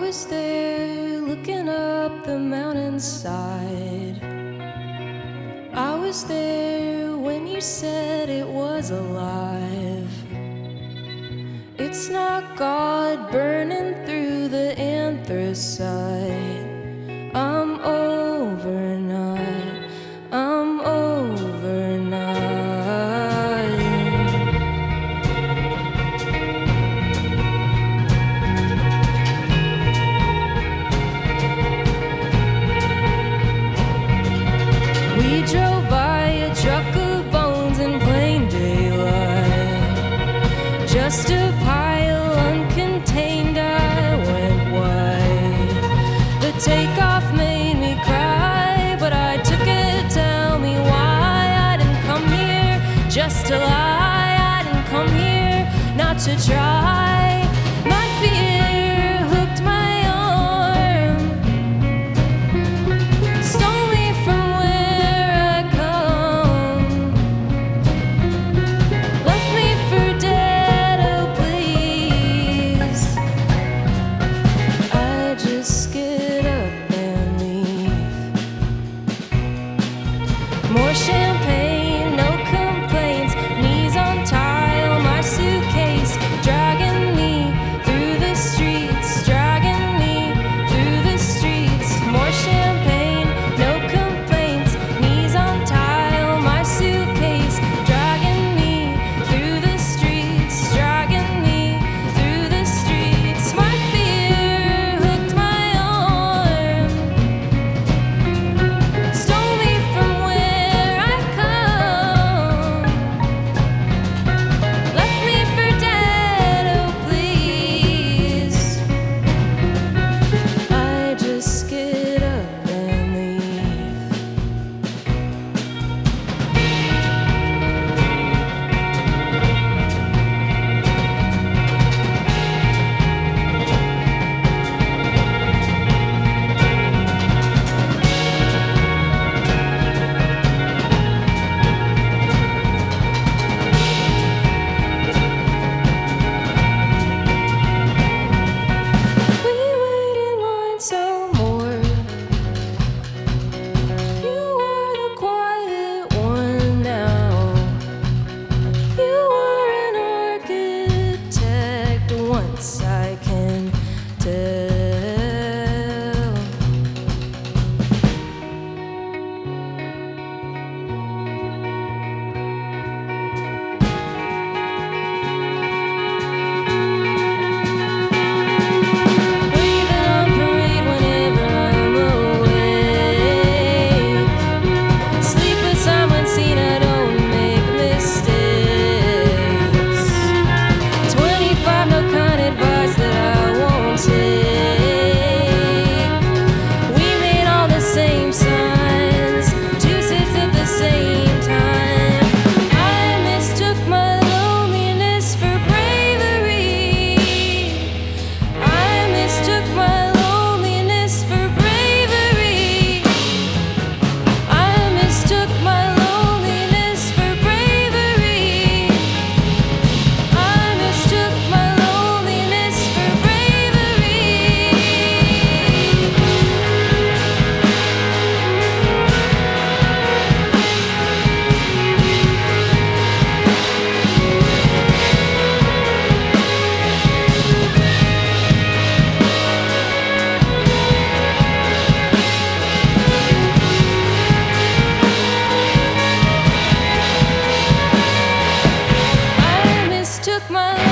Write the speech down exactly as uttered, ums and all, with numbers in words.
was there looking up the mountainside. I was there when you said it was alive. It's not God burning through the anthracite. I'm overnight, I'm overnight. We drove by a truck of bones in plain daylight. Just a pile uncontained, I went white. The takeoff made me cry, but I took it. Tell me why I didn't come here just to lie. I didn't come here not to try. My fear hooked my arm, stole me from where I come, left me for dead, oh please. I just get up and leave. More champagne, no complaints, knees on tile, my suitcase dragging me through the streets, dragging me through the streets. More champagne, no complaints, knees on tile, my suitcase dragging me through the streets, dragging me through the streets. My fear hooked my arm, stole me from where I come, left me for dead, oh please. I just get up and leave. We wait in line some more. You are the quiet one now. You are an architect once, I can tell. Leaving on parade whenever I'm awake. Sleep with someone seen, I don't make mistakes. Twenty-five, no kind advice that I won't take. We made all the same signs, two sits at the same time. I mistook my loneliness for bravery. I mistook my loneliness for bravery. I mistook my loneliness for bravery. I mistook my loneliness for bravery. I mistook my